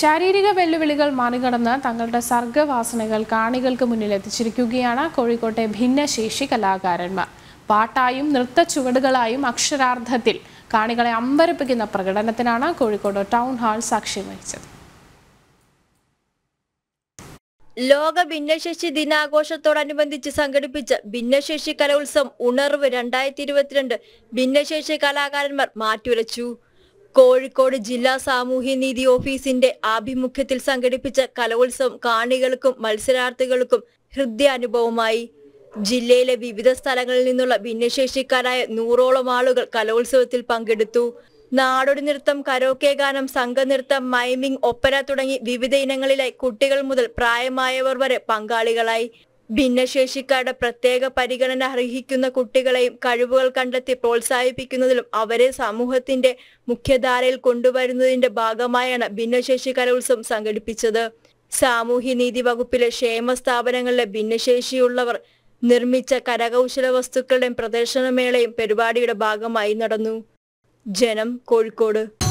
ശാരീരിക വെല്ലുവിളികൾ മറികടന്ന് തങ്ങളുടെ സർഗവാസനകൾ കാണികൾക്ക് മുന്നിൽ എത്തിച്ചിരിക്കുകയാണ് കോഴിക്കോട്ടെ ഭിന്നശേഷി കലാകാരന്മാർ. പാട്ടായും നൃത്ത ചുവടുകളായും അക്ഷരാർത്ഥത്തിൽ കാണികളെ അമ്പരപ്പിക്കുന്ന പ്രകടനത്തിനാണ് കോഴിക്കോട് ടൗൺ ഹാൾ സാക്ഷ്യം വഹിച്ചത്. ലോക ഭിന്നശേഷി ദിനാഘോഷത്തോടനുബന്ധിച്ച് സംഘടിപ്പിച്ച ഭിന്നശേഷി കലോത്സവം ഉണർവ് 2022 ഭിന്നശേഷി കലാകാരന്മാർ മാറ്റുരച്ചു. കോഴിക്കോട് ജില്ലാ സാമൂഹ്യനീതി ഓഫീസിന്റെ ആഭിമുഖ്യത്തിൽ സംഘടിപ്പിച്ച കലോത്സവം കാണികൾക്കും മത്സരാർത്ഥികൾക്കും ഹൃദയാനുഭവമായി. ജില്ലയിലെ വിവിധ സ്ഥലങ്ങളിൽ നിന്നുള്ള ഭിന്നശേഷിക്കാരായ 100ഓളം ആളുകൾ കലോത്സവത്തിൽ പങ്കെടുത്തു. നാടോടി നൃത്തം, കരോക്കെ ഗാനം, സംഘനൃത്തം, മൈമിംഗ്, ഒപ്പന തുടങ്ങി വിവിധ ഇനങ്ങളിലായി കുട്ടികൾ മുതൽ പ്രായമായവർ വരെ പങ്കാളികളായി. ഭിന്നശേഷിക്കാരുടെ പ്രത്യേക പരിഗണന അർഹിക്കുന്ന കുട്ടികളെയും കഴിവുകൾ കണ്ടെത്തി പ്രോത്സാഹിപ്പിക്കുന്നതിലും അവരെ സമൂഹത്തിന്റെ മുഖ്യധാരയിൽ കൊണ്ടുവരുന്നതിന്റെ ഭാഗമായാണ് ഭിന്നശേഷി കലോത്സവം സംഘടിപ്പിച്ചത്. സാമൂഹ്യനീതി വകുപ്പിലെ ക്ഷേമ സ്ഥാപനങ്ങളിലെ ഭിന്നശേഷിയുള്ളവർ നിർമ്മിച്ച കരകൗശല വസ്തുക്കളുടെയും പ്രദർശനമേളയും പരിപാടിയുടെ ഭാഗമായി നടന്നു. ജനം, കോഴിക്കോട്.